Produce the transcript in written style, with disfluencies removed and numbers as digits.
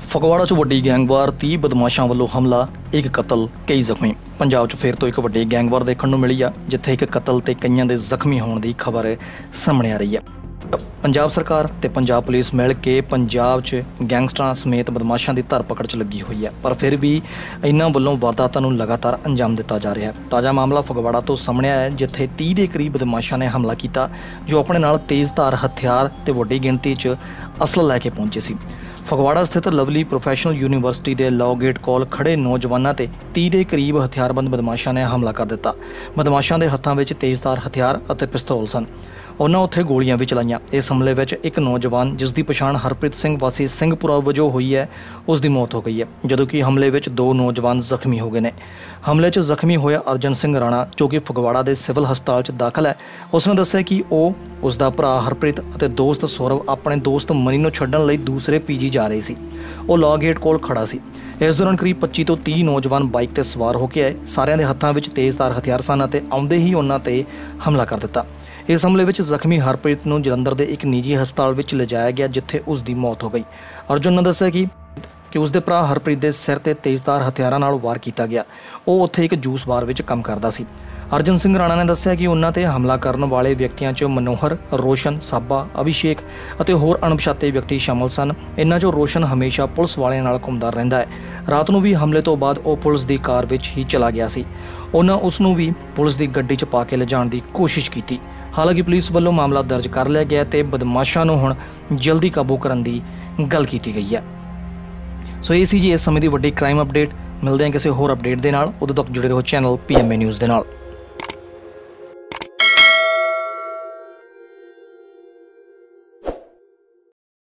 ਫਗਵਾੜਾ 'ਚ ਵੱਡੀ ਗੈਂਗਵਾਰ 30 ਬਦਮਾਸ਼ਾਂ ਵੱਲੋਂ ਹਮਲਾ, ਇੱਕ ਕਤਲ, ਕਈ ਜ਼ਖਮੀ। ਪੰਜਾਬ 'ਚ ਫਿਰ ਤੋਂ ਇੱਕ ਵੱਡੀ ਗੈਂਗਵਾਰ ਦੇਖਣ ਨੂੰ ਮਿਲੀ ਆ, ਜਿੱਥੇ ਇੱਕ ਕਤਲ ਤੇ ਕਈਆਂ ਦੇ ਜ਼ਖਮੀ ਹੋਣ ਦੀ ਖਬਰ ਸਾਹਮਣੇ ਆ ਰਹੀ ਹੈ। ਪੰਜਾਬ ਸਰਕਾਰ ਤੇ ਪੰਜਾਬ ਪੁਲਿਸ ਮਿਲ ਕੇ ਪੰਜਾਬ 'ਚ ਗੈਂਗਸਟਰਾਂ ਸਮੇਤ ਬਦਮਾਸ਼ਾਂ ਦੀ ਧਰਪਕੜ 'ਚ ਲੱਗੀ ਹੋਈ ਹੈ, ਪਰ ਫਿਰ ਵੀ ਇਹਨਾਂ ਵੱਲੋਂ ਵਾਰਦਾਤਾਂ ਨੂੰ ਲਗਾਤਾਰ ਅੰਜਾਮ ਦਿੱਤਾ ਜਾ ਰਿਹਾ ਹੈ। ਤਾਜ਼ਾ ਮਾਮਲਾ ਫਗਵਾੜਾ ਤੋਂ ਸਾਹਮਣੇ ਆਇਆ, ਜਿੱਥੇ 30 ਦੇ ਕਰੀਬ ਬਦਮਾਸ਼ਾਂ ਨੇ ਹਮਲਾ ਕੀਤਾ, ਜੋ ਆਪਣੇ ਨਾਲ ਤੇਜ਼ਧਾਰ ਹਥਿਆਰ ਤੇ ਵੱਡੀ ਗਿਣਤੀ 'ਚ ਅਸਲਾ ਲੈ ਕੇ ਪਹੁੰਚੇ ਸੀ। ਫਗਵਾੜਾ ਸਥਿਤ ਲਵਲੀ ਪ੍ਰੋਫੈਸ਼ਨਲ ਯੂਨੀਵਰਸਿਟੀ ਦੇ ਲਾਅ ਗੇਟ ਕੋਲ ਖੜੇ ਨੌਜਵਾਨਾਂ ਤੇ 30 ਦੇ ਕਰੀਬ ਹਥਿਆਰਬੰਦ ਬਦਮਾਸ਼ਾਂ ਨੇ ਹਮਲਾ ਕਰ ਦਿੱਤਾ। ਬਦਮਾਸ਼ਾਂ ਦੇ ਹੱਥਾਂ ਵਿੱਚ ਤੇਜ਼ਧਾਰ ਹਥਿਆਰ ਅਤੇ ਪਿਸਤੌਲ ਸਨ। ਉਹਨਾਂ ਉੱਥੇ ਗੋਲੀਆਂ ਵੀ ਚਲਾਈਆਂ। ਇਸ ਹਮਲੇ ਵਿੱਚ ਇੱਕ ਨੌਜਵਾਨ, ਜਿਸ ਦੀ ਪਛਾਣ ਹਰਪ੍ਰੀਤ ਸਿੰਘ ਵਾਸੀ ਸਿੰਘਪੁਰਾ ਵਜੋਂ ਹੋਈ ਹੈ, ਉਸ ਦੀ ਮੌਤ ਹੋ ਗਈ ਹੈ, ਜਦੋਂ ਕਿ ਹਮਲੇ ਵਿੱਚ 2 ਨੌਜਵਾਨ ਜ਼ਖਮੀ ਹੋ ਗਏ ਨੇ। ਹਮਲੇ 'ਚ ਜ਼ਖਮੀ ਹੋਇਆ ਅਰਜਨ ਸਿੰਘ ਰਾਣਾ, ਜੋ ਕਿ ਫਗਵਾੜਾ ਦੇ ਸਿਵਲ ਹਸਪਤਾਲ 'ਚ ਦਾਖਲ ਹੈ। ਉਸਨੇ ਦੱਸਿਆ ਕਿ ਉਹ, ਉਸ ਦਾ ਭਰਾ ਹਰਪ੍ਰੀਤ ਅਤੇ ਦੋਸਤ ਸੌਰਵ ਆਪਣੇ ਦੋਸਤ ਮਨੀ ਨੂੰ ਛੱਡਣ ਲਈ ਦੂਸਰੇ ਪੀਜੀ ਜਾ ਰਹੇ ਸੀ। ਉਹ ਲਾਅ ਗੇਟ ਕੋਲ ਖੜਾ ਸੀ। ਇਸ ਦੌਰਾਨ ਕਰੀਬ 25 ਤੋਂ 30 ਨੌਜਵਾਨ ਬਾਈਕ ਤੇ ਸਵਾਰ ਹੋ ਕੇ ਆਏ। ਸਾਰਿਆਂ ਦੇ ਹੱਥਾਂ ਵਿੱਚ ਤੇਜ਼ਧਾਰ ਹਥਿਆਰ ਸਨ ਅਤੇ ਆਉਂਦੇ ਹੀ ਉਹਨਾਂ ਤੇ ਹਮਲਾ ਕਰ ਦਿੱਤਾ। ਇਸ ਹਮਲੇ ਵਿੱਚ ਜ਼ਖਮੀ ਹਰਪ੍ਰੀਤ ਨੂੰ ਜਲੰਧਰ ਦੇ ਇੱਕ ਨਿੱਜੀ ਹਸਪਤਾਲ ਵਿੱਚ ਲਿਜਾਇਆ ਗਿਆ, ਜਿੱਥੇ ਉਸ ਦੀ ਮੌਤ ਹੋ ਗਈ। ਅਰਜੁਨ ਨੇ ਦੱਸਿਆ ਕਿ ਉਸ ਦੇ ਭਰਾ ਹਰਪ੍ਰੀਤ ਦੇ ਸਿਰ ਤੇ ਤੇਜ਼ਧਾਰ ਹਥਿਆਰਾਂ ਨਾਲ ਵਾਰ ਕੀਤਾ ਗਿਆ। ਉਹ ਉੱਥੇ ਇੱਕ ਜੂਸ ਬਾਰ ਵਿੱਚ ਕੰਮ ਕਰਦਾ ਸੀ। ਅਰਜਨ ਸਿੰਘ ਰਾਣਾ ਨੇ ਦੱਸਿਆ ਕਿ ਉਹਨਾਂ ਤੇ ਹਮਲਾ ਕਰਨ ਵਾਲੇ ਵਿਅਕਤੀਆਂ 'ਚ ਮਨੋਹਰ, ਰੋਸ਼ਨ, ਸਾਬਾ, ਅਭਿਸ਼ੇਕ ਅਤੇ ਹੋਰ ਅਣਪਛਾਤੇ ਵਿਅਕਤੀ ਸ਼ਾਮਲ ਸਨ। ਇਹਨਾਂ 'ਚੋਂ ਰੋਸ਼ਨ ਹਮੇਸ਼ਾ ਪੁਲਿਸ ਵਾਲਿਆਂ ਨਾਲ ਘੁੰਮਦਾ ਰਹਿੰਦਾ ਹੈ। ਰਾਤ ਨੂੰ ਵੀ ਹਮਲੇ ਤੋਂ ਬਾਅਦ ਉਹ ਪੁਲਿਸ ਦੀ ਕਾਰ ਵਿੱਚ ਹੀ ਚਲਾ ਗਿਆ ਸੀ। ਉਹਨਾਂ ਉਸ ਨੂੰ ਵੀ ਪੁਲਿਸ ਦੀ ਗੱਡੀ 'ਚ ਪਾ ਕੇ ਲਿਜਾਣ ਦੀ ਕੋਸ਼ਿਸ਼ ਕੀਤੀ। ਹਾਲਾਂਕਿ ਪੁਲਿਸ ਵੱਲੋਂ ਮਾਮਲਾ ਦਰਜ ਕਰ ਲਿਆ ਗਿਆ ਤੇ ਬਦਮਾਸ਼ਾਂ ਨੂੰ ਹੁਣ ਜਲਦੀ ਕਾਬੂ ਕਰਨ ਦੀ ਗੱਲ ਕੀਤੀ ਗਈ ਹੈ। ਸੋ ਇਹ ਸੀ ਜੀ ਇਸ ਸਮੇਂ ਦੀ ਵੱਡੀ ਕ੍ਰਾਈਮ ਅਪਡੇਟ। ਮਿਲਦੇ ਹਾਂ ਕਿਸੇ ਹੋਰ ਅਪਡੇਟ ਦੇ ਨਾਲ। ਉਦੋਂ ਤੱਕ ਜੁੜੇ ਰਹੋ ਚੈਨਲ PMA ਨਿਊਜ਼ ਦੇ ਨਾਲ।